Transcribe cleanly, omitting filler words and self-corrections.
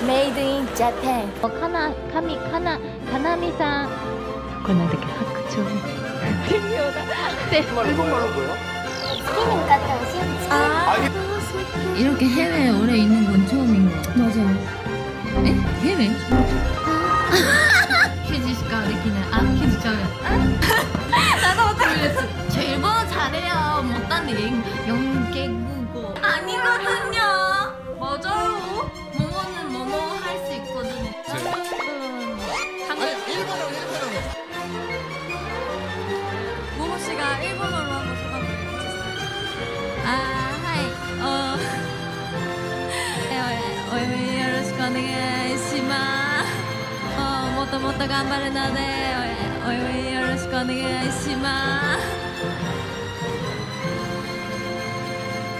Made in Japan. かなみさん。これなんだっけ、白鳥。微妙だ。で、 일본말로 뭐야? 스키닝 같은 신스. 이렇게 해외에 오래 있는 건 처음인 거. 맞아. 에? 해외? 퀴즈시까 느끼네. 아, 퀴즈 처음이야. 나도 못하겠어. 저 일본어 잘해요. 못하는데 영계국어 아니거든요. 맞아요. 뭐뭐는 뭐뭐 할 수 있거든요. 아니 일본어로. 모모 씨가 일본어로 한번 소감을 해주세요. 아, 하이.お読みよろしくお願いします。もっともっと頑張るのでお読みよろしくお願いします。